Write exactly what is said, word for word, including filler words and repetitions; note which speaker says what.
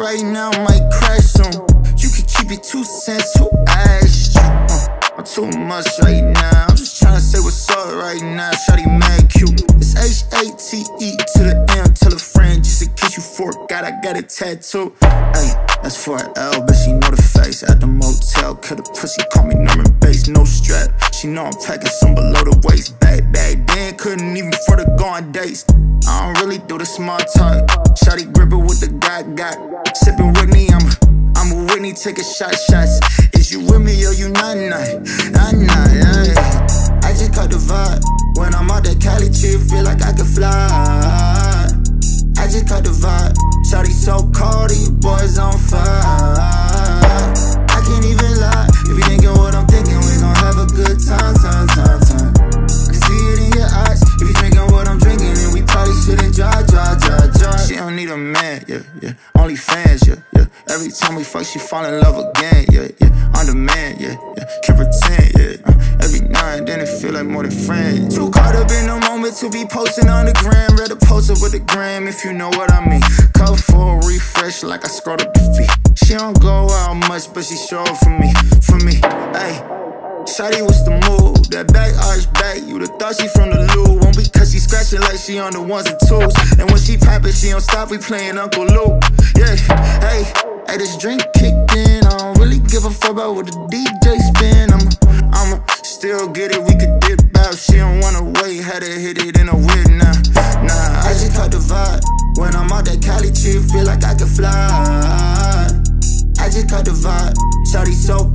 Speaker 1: right now, might crash soon. You can keep it two cents, who asked you? Uh, I'm too much right now. I'm just tryna say what's up right now. Shawty mad cute. It's H A T E to the M. Tell a friend just in case you forgot I got a tattoo. Ay, that's for an L, but she know the face. At the motel, cut a pussy, call me Norman Bates. No strap, she know I'm packing some below the waist. Bad, bad, then couldn't even afford to go on dates. I don't really do the small talk. Shawty grip it with the got got. Sippin' Whitney, I'm a, I'm a Whitney, taking shot shots. Is you with me or you not? Not, not, not, yeah. I just caught the vibe. When I'm out that Cali trip, feel like I can fly. I just caught the vibe. Shawty so cold, these boys on fire. I can't even lie. If you thinking what I'm thinking, we gon' have a good time, time, time, time. I can see it in your eyes. If you drinking what I'm drinking, then we probably shouldn't drive, drive, drive, drive. She don't need a man, yeah, yeah. Only fans, yeah, yeah. Every time we fuck, she fall in love again, yeah, yeah. On demand, yeah, yeah. Can't pretend, yeah. Uh, every now and then it feel like more than friends. Too caught up in the moment to be posting on the gram. Rather post it with the gram, if you know what I mean. Call for a refresh like I scrolled up the feed. She don't go out much, but she show up for me, for me, ayy. Shawty, what's the move? That back arch back, you'd have thought she from the loo. Won't be cause she scratching like she on the ones and twos. And when she poppin', she don't stop, we playin' Uncle Luke. Yeah, hey, hey, this drink kicked in. I don't really give a fuck about what the D J spin. I'ma, I'ma still get it, we could dip out. She don't wanna wait, had to hit it in a whip now. Nah, I just caught the vibe. When I'm out that Cali trip, feel like I can fly. I just caught the vibe. Shawty so